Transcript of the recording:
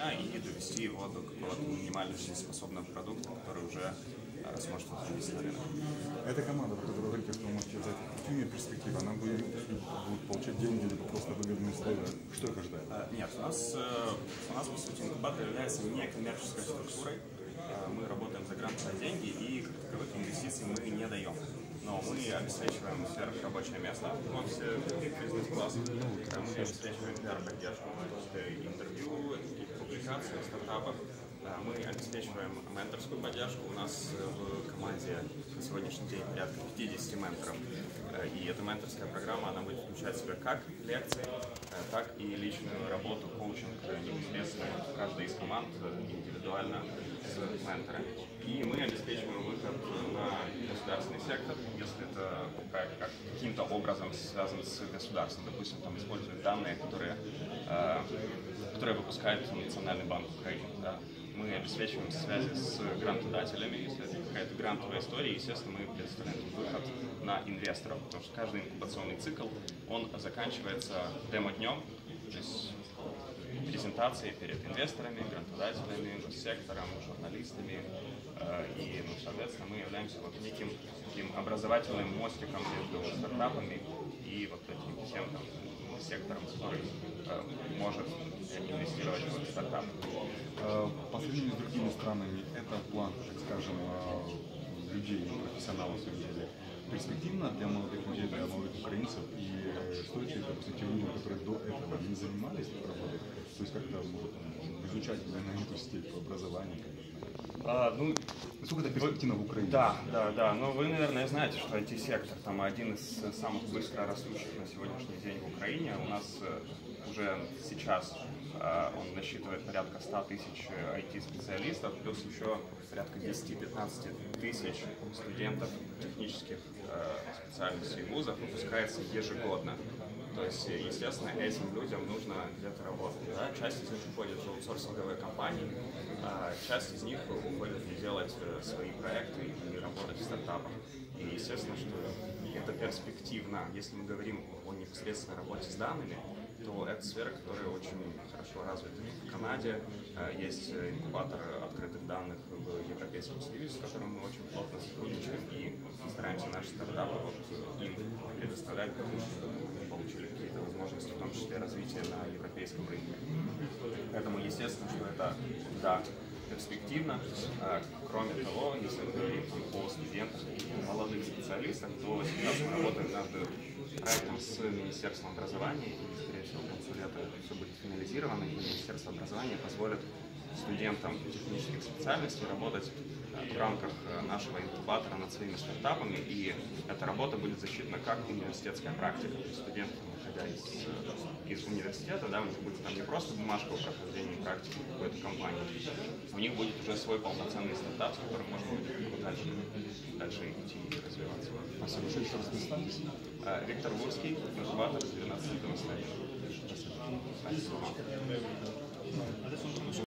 дня и довести его до какого-то минимально жизнеспособного продукта, который уже сможет вывести на рынок. Эта команда, про которую вы говорите, что вы можете взять, какие имеет перспективы? Она будет получать деньги, либо просто выгодные условия? Что их ожидает? Нет, у нас, по сути, инкубатор является некоммерческой структурой. Мы работаем за грантовые деньги и, как таковых, инвестиций мы не даем. Но мы обеспечиваем сверхрабочее место в офисе бизнес-класса. Мы обеспечиваем пиар-поддержку, интервью, публикации в стартапах. Мы обеспечиваем менторскую поддержку. У нас в команде на сегодняшний день порядка 50 менторов. И эта менторская программа, она будет включать в себя как лекции, так и личную работу, коучинг непосредственно в каждой из команд индивидуально с менторами. И мы обеспечиваем выход на государственный сектор, если это проект каким-то образом связан с государством. Допустим, там используют данные, которые выпускает Национальный банк Украины. Да. Мы обеспечиваем связи с грантодателями, если это какая-то грантовая история, естественно, мы предоставляем выход на инвесторов, потому что каждый инкубационный цикл, он заканчивается демо-днем, то есть презентацией перед инвесторами, грантодателями, госсектором, журналистами, и, соответственно, мы являемся вот неким таким образовательным мостиком между стартапами и вот этим всем там сектором, который может инвестировать в стартап. По сравнению с другими странами, это план, так скажем, людей, профессионалов в своем деле, перспективно для молодых людей, для молодых украинцев, и стоит ли, допустим, те люди, которые до этого не занимались этой работой, то есть как-то изучать эту степень образования? Насколько это перспективно в Украине? Да. Но вы, наверное, знаете, что IT-сектор там один из самых быстро растущих на сегодняшний день в Украине. У нас уже сейчас он насчитывает порядка 100 тысяч IT-специалистов, плюс еще порядка 10-15 тысяч студентов технических специальностей вузов выпускается ежегодно. То есть, естественно, этим людям нужно где-то работать. Да? Часть из них уходит в аутсорсинговые компании, а часть из них уходит делать свои проекты и работать в стартапах. И естественно, что это перспективно. Если мы говорим о непосредственной работе с данными, то это сфера, которая очень хорошо развита в Канаде. Есть инкубатор открытых данных в Европейском Союзе, с которым мы очень плотно сотрудничаем и стараемся наши стартапы им предоставлять, потому что мы получили какие-то возможности, в том числе развития на европейском рынке. Поэтому естественно, что это перспективно. Кроме того, если мы говорим о студентах и молодых специалистах, то сейчас мы работаем над проектом с Министерством образования, и, скорее всего, к концу лета все будет финализировано, и Министерство образования позволит студентам технических специальностей работать в рамках нашего инкубатора над своими стартапами, и эта работа будет засчитана как университетская практика. То есть студенты, выходя из университета, да, у них будет там не просто бумажка о прохождении практики в какой-то компании, у них будет уже свой полноценный стартап, с которым можно будет дальше идти и развиваться. Спасибо. Еще раз представьтесь. Виктор Гурский, инкубатор 12 столетия. Спасибо.